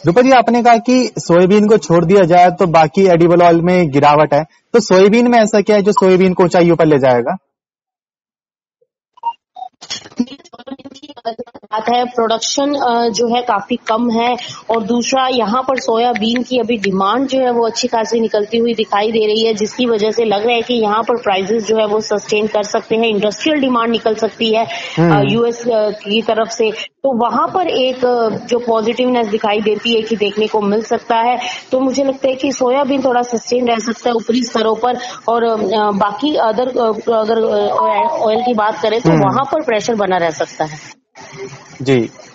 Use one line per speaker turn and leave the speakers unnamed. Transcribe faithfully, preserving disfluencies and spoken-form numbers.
रूपा जी, आपने कहा कि सोयाबीन को छोड़ दिया जाए तो बाकी एडिबल ऑयल में गिरावट है, तो सोयाबीन में ऐसा क्या है जो सोयाबीन को ऊंचाइयों पर ले जाएगा?
बात है प्रोडक्शन जो है काफी कम है, और दूसरा यहाँ पर सोयाबीन की अभी डिमांड जो है वो अच्छी खासी निकलती हुई दिखाई दे रही है, जिसकी वजह से लग रहा है कि यहाँ पर प्राइसेस जो है वो सस्टेन कर सकते हैं। इंडस्ट्रियल डिमांड निकल सकती है यूएस की तरफ से, तो वहां पर एक जो पॉजिटिवनेस दिखाई देती है कि देखने को मिल सकता है। तो मुझे लगता है कि सोयाबीन थोड़ा सस्टेन रह सकता है ऊपरी स्तरों पर, और बाकी अदर अगर ऑयल की बात करें तो वहां पर प्रेशर बना रह सकता है।
जी।